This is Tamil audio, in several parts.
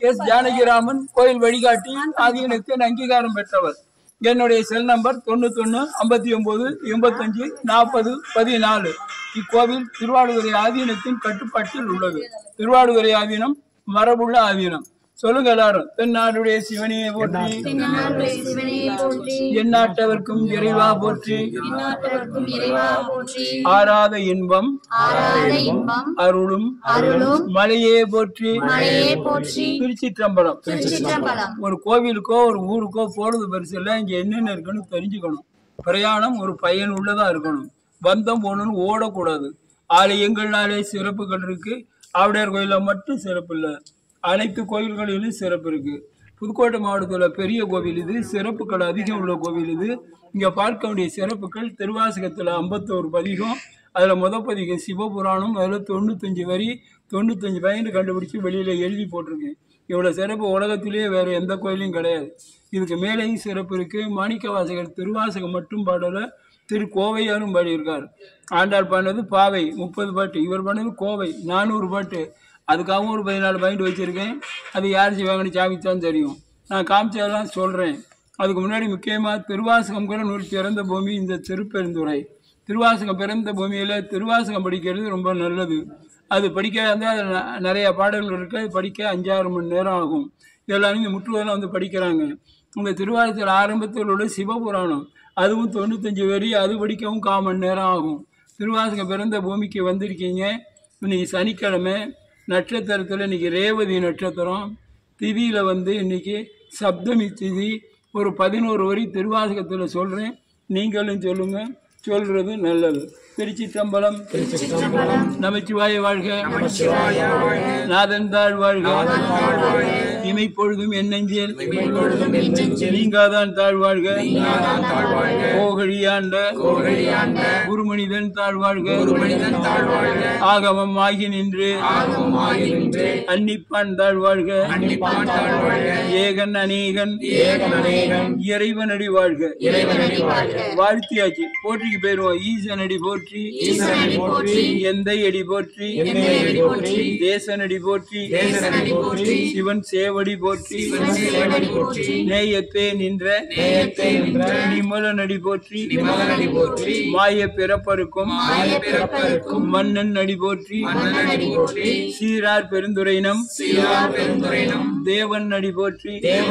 எஸ் ஜானகிராமன், கோயில் வழிகாட்டி, ஆதீனத்தின் அங்கீகாரம் பெற்றவர். என்னுடைய செல் நம்பர் 91 59 85 40 14. இக்கோவில் திருவாடுதுறை ஆதீனத்தின் கட்டுப்பாட்டில் உள்ளது. திருவாடுதுறை ஆதீனம் மரபுள்ள ஆதீனம். சொல்லுங்க எல்லாரும். தென்னாடுடைய சிவனையை போற்றி, எந்நாட்டவர்க்கும் இறைவா போற்றி, ஆராத இன்பம் அருளும் மலையே போற்றி. திருச்சிற்றம்பலம். ஒரு கோவிலுக்கோ ஒரு ஊருக்கோ போறது பெருசு இல்லை. இங்க என்னென்ன இருக்குன்னு தெரிஞ்சுக்கணும். பிரயாணம் ஒரு பயன் உள்ளதா இருக்கணும். பந்தம் போகணும்னு ஓடக்கூடாது. ஆலயங்கள்னாலே சிறப்புகள் இருக்கு. ஆவுடையார் கோயில மட்டும் சிறப்பு இல்லை, அனைத்து கோயில்களிலும் சிறப்பு இருக்கு. புதுக்கோட்டை மாவட்டத்தில் பெரிய கோவில் இது. சிறப்புகள் அதிகம் உள்ள கோவில் இது. இங்க பார்க்க வேண்டிய சிறப்புகள் திருவாசகத்துல 51 பதிகம். அதுல பதிகம் சிவபுராணம். அதுல 95 வரி 95 பயன் கண்டுபிடிச்சு வெளியில எழுதி போட்டிருக்கு. இவ்வளவு சிறப்பு உலகத்திலேயே வேற எந்த கோயிலும் கிடையாது. இதுக்கு மேலேயும் சிறப்பு இருக்கு. மாணிக்க வாசகர் திருவாசகம் மட்டும் பாடல, திருக்கோவையாரும் பாடியிருக்கார். ஆண்டாள் பாடினது பாவை 30 பாட்டு, இவர் பாடினது கோவை 400 பாட்டு. அதுக்காகவும் ஒரு 14 பாயிண்ட் வச்சிருக்கேன். அது யார் செய்வாங்கன்னு சாமித்தான் தெரியும். நான் காமிச்சதெல்லாம் சொல்றேன். அதுக்கு முன்னாடி முக்கியமாக திருவாசகம்ங்கிற நூல் பிறந்த பூமி இந்த திருப்பெருந்துறை. திருவாசகம் பிறந்த பூமியில திருவாசகம் படிக்கிறது ரொம்ப நல்லது. அது படிக்க வந்து அது நிறைய பாடல்கள் இருக்கு. அது படிக்க 5-6 மணி நேரம் ஆகும். எல்லாரும் இங்கே முற்றுவதெல்லாம் வந்து படிக்கிறாங்க. இந்த திருவாசகத்தில் ஆரம்பத்தில் உள்ள சிவபுராணம், அதுவும் 95 வரி, அது படிக்கவும் 1/4 மணி நேரம் ஆகும். திருவாசகம் பிறந்த பூமிக்கு வந்திருக்கீங்க. இன்னைக்கு சனிக்கிழமை. நட்சத்திரத்தில் இன்னைக்கு ரேவதி நட்சத்திரம். திதியில வந்து இன்னைக்கு சப்தமி திதி. ஒரு 11 வரி திருவாசகத்தில் சொல்றேன், நீங்களும் சொல்லுங்க. சொல்றது நல்லது. திருச்சிற்றம்பலம். நமச்சிவாய வாழ்க, நாதன் தாழ் வாழ்க, இமைப்பொழுதும் என்னெஞ்சில் நீங்காதான் தாழ்வாழ்க, கோகழியாண்ட குருமனிதன் தாழ்வாழ்க, ஆகமம் ஆகி நின்று அன்னிப்பான் தாழ்வாழ்க, ஏகன் அநேகன் இறைவன் அடி வாழ்க. வாழ்த்தியாச்சு. போற்றிக்கு போயிருவோம். ஈசன் அடி போற்றி, எந்தை அடி போற்றி, தேசன் அடி போற்றி, சிவன் சேவடி போற்றி, நேயத்தே நின்ற நிமலன் அடி போற்றி, மாய பிறப்பருக்கும் மன்னன் அடி போற்றி, சீரார் பெருந்துரையினம் தேவன் அடி போற்றி,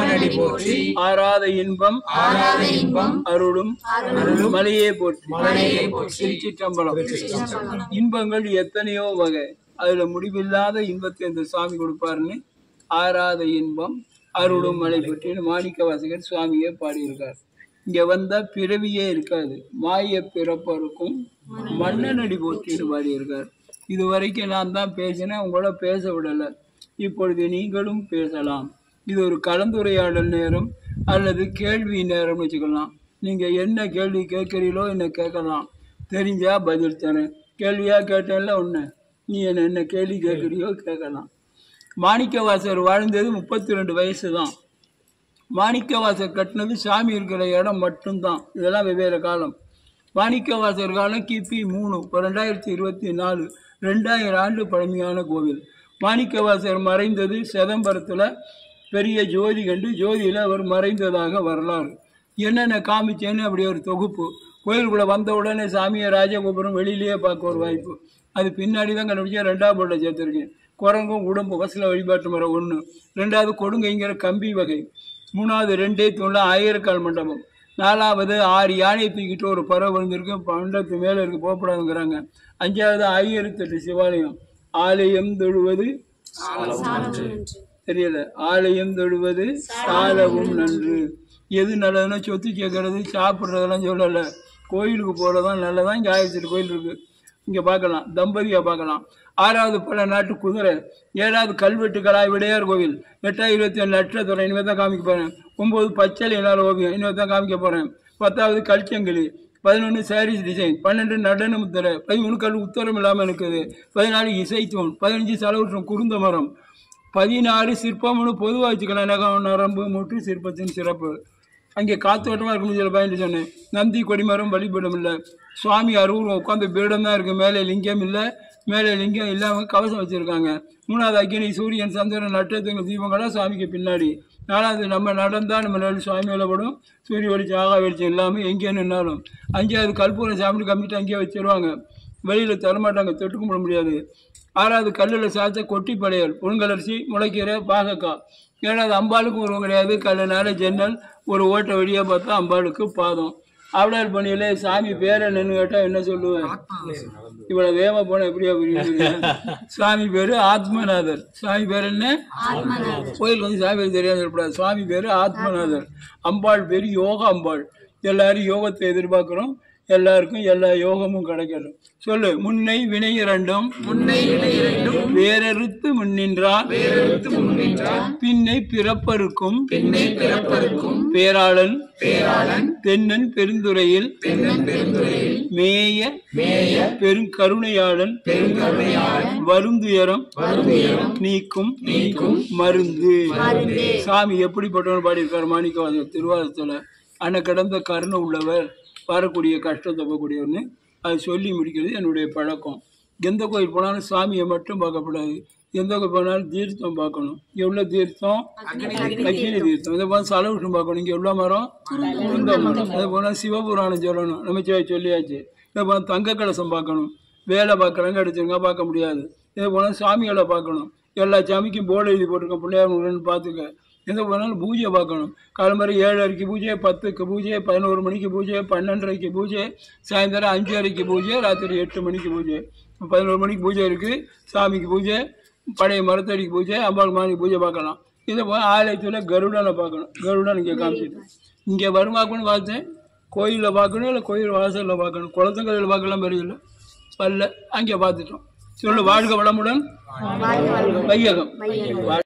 ஆராத இன்பம் அருளும் மலையே போற்றி. திருச்சிற்றம்பலம். இன்பங்கள் எத்தனையோ வகை. அதுல முடிவில்லாத இன்பத்தை இந்த சுவாமி கொடுப்பாருன்னு ஆராத இன்பம் அருளும் மலை பற்றி மாணிக்க வாசகர் சுவாமியே பாடியிருக்கார். இங்க வந்தா பிறவியே இருக்காது. மாய பிறப்பருக்கும் மன்னனடி போற்றின்னு பாடியிருக்கார். இது வரைக்கும் நான் தான் பேசினேன், உங்களோட பேச விடலை. இப்பொழுது நீங்களும் பேசலாம். இது ஒரு கலந்துரையாடல் நேரம் அல்லது கேள்வி நேரம்னு வச்சுக்கலாம். நீங்க என்ன கேள்வி கேட்கறீங்களோ என்ன கேட்கலாம். தெரிஞ்சா பதில் தரேன். கேள்வியா கேட்டேன்ல ஒன்று, நீ என்ன கேள்வி கேட்குறியோ கேட்கலாம். மாணிக்கவாசர் வாழ்ந்தது 32 வயசு தான். மாணிக்கவாசர் கட்டினது சாமி இருக்கிற இடம் மட்டும்தான். இதெல்லாம் வெவ்வேறு காலம். மாணிக்கவாசர் காலம் கிபி 3, 2024, 2000 ஆண்டு பழமையான கோவில். மாணிக்கவாசர் மறைந்தது சிதம்பரத்தில் பெரிய ஜோதி கண்டு ஜோதியில் அவர் மறைந்ததாக வரலாறு. என்னென்ன காமிச்சேன்னு அப்படி ஒரு தொகுப்பு. கோயிலுக்குள்ளே வந்த உடனே சாமியை ராஜகோபுரம் வெளியிலேயே பார்க்க ஒரு வாய்ப்பு. அது பின்னாடி தான் கண்டுபிடிச்சா 2ஆவது போர்டில் சேர்த்துருக்கேன். குரங்கும் உடம்பு வசல வழிபாட்டு மரம் 1, 2வது கொடுங்கைங்கிற கம்பி வகை, 3வது 2 தூண்ல 1000 கால் மண்டபம், 4வது 6 யானை தூக்கிட்டு ஒரு பறவை விழுந்திருக்கு, 12 மேலே இருக்கு போகப்படாதுங்கிறாங்க, 5வது 1008 சிவாலயம். ஆலயம் தொழுவது தெரியல, ஆலயம் தொழுவது சாலவும் நன்று. எது நல்லதுன்னா சொத்து கேட்கறது சாப்பிட்றதெல்லாம் சொல்லலை. கோயிலுக்கு போகிறதான் நல்லதான். இங்கே 1008 கோயில் இருக்கு. இங்கே பார்க்கலாம், தம்பதியாக பார்க்கலாம். 6வது பல நாட்டு குதிரை, 7வது கல்வெட்டுக்களாய் விடையார் கோவில், 8வது 27 நட்சத்திரம் இனிமேல் தான் காமிக்க போகிறேன், 9 பச்சளை என்னால் ஓவியம் இனிமேல் தான் காமிக்க போகிறேன், 10வது கல்ச்சங்கிலி, 11 சாரீஸ் டிசைன், 12 நடன முத்திரை, 13 கல் உத்தரம் இல்லாமல் இருக்குது, 14 இசைத்தூண், 15 செலவுற்றம் குருந்த மரம், 16 சிற்பம்னு பொதுவாக வச்சுக்கலாம். நகம் நரம்பு மூட்டு சிற்பத்தின் சிறப்பு. அங்கே காத்தோட்டமாக இருக்குன்னு சில பயந்து சொன்னேன். நந்தி கொடிமரம் வழிபடம் இல்லை. சுவாமி அருவம் உட்காந்து பீடம் தான் இருக்குது. மேலே லிங்கம் இல்லை, மேலே லிங்கம் இல்லாமல் கவசம் வச்சுருக்காங்க. 3வது அக்கினி, சூரியன், சந்திரன், நட்சத்திரங்கள், தீபங்களாம் சாமிக்கு பின்னாடி. 4வது நம்ம நடந்தால் நம்ம நல்ல சுவாமி மேலப்படும். சூரிய வெளிச்சம், ஆகா வெளிச்சம் இல்லாமல் எங்கே நின்னாலும். 5வது கற்பூரம் சாமி கம்மிட்டு அங்கேயே வச்சுருவாங்க, வெளியில் தரமாட்டாங்க, தொட்டு கும்பிட முடியாது. 6வது கல்லில் சாய்ச்ச கொட்டி படையல், புழுங்கலரிசி, முளைக்கீரை, பாகக்காய். 7வது அம்பாளுக்கு உருவம் கிடையாது, கல்லுனால ஜன்னல், ஒரு ஓட்டை வழியாக பார்த்தா அம்பாளுக்கு பாதம். ஆவலார் பணியில் சாமி பேர் என்னன்னு கேட்டால் என்ன சொல்லுவேன்? இவ்வளோ வேகமாக போனால் எப்படியா புரியுது? சாமி பேர் ஆத்மநாதர். சாமி பேர் என்ன? கோயிலுக்கு வந்து சாமி பேர் தெரியாது சொல்லக்கூடாது. சுவாமி பேர் ஆத்மநாதர். அம்பாள் பேர் யோகா அம்பாள். எல்லாரும் யோகத்தை எதிர்பார்க்குறோம், எல்லாருக்கும் எல்லா யோகமும் கிடைக்கணும். சொல்லு. முன்னை வினை இரண்டும் வேறறுத்து முன்னின்றான், பின்னை பிறப்பருக்கும் பேராளன் தென்னன் பெருந்துறையில் மேய பெருங்கருணையாளன் வருந்துயரம் நீக்கும் மருந்து. சாமி எப்படிப்பட்டவன் பாடியிருக்காரு மாணிக்கவாசகர் திருவாசகத்துல. அன்ன கிடந்த கருணை உள்ளவர், வரக்கூடிய கஷ்டத்தை போகக்கூடியவர்னு அது சொல்லி முடிக்கிறது என்னுடைய பழக்கம். எந்த கோயில் போனாலும் சாமியை மட்டும் பார்க்கக்கூடாது, எந்த கோயில் போனாலும் தீர்த்தம் பார்க்கணும். இங்கே உள்ள தீர்த்தம் அக்கினி தீர்த்தம். இதை போனால் சலவிஷம் பார்க்கணும். இங்கே உள்ள மரம் குந்த மரம். அதை போனால் சிவபுராணம் சொல்லணும், நமச்சிவாய் சொல்லியாச்சு. இதை போனால் தங்க கலசம் பார்க்கணும். வேலை பார்க்குறவங்க அடிச்சவங்க பார்க்க முடியாது. இதை போனால் சாமிகளை பார்க்கணும். எல்லா சாமிக்கும் போர்டு எழுதி போட்டிருக்கோம், பிள்ளையார் பார்த்துக்க. எங்கே போனாலும் பூஜை பார்க்கணும். காலம்பரை 7:30க்கு பூஜை, 10க்கு பூஜை, 11 மணிக்கு பூஜை, 12:30க்கு பூஜை, சாயந்தரம் 5:30க்கு பூஜை, ராத்திரி 8 மணிக்கு பூஜை. 11 மணிக்கு பூஜை இருக்குது, சாமிக்கு பூஜை, பழைய மரத்தடிக்கு பூஜை, அம்பாள் மாணிக்கு பூஜை பார்க்கலாம். இதை போய் ஆலயத்தில் கருடனை பார்க்கணும். கருடன் இங்கே காமிச்சிட்டு இங்கே வருமாக்கணும்னு பார்த்தேன். கோயிலில் பார்க்கணும், இல்லை கோயில் வாசலில் பார்க்கணும். குளத்தங்கரையில் பார்க்கலாம், பெரியதில்லை பல்ல அங்கே பார்த்துட்டோம். சொல்லு. வாழ்க வளமுடன் வையகம்.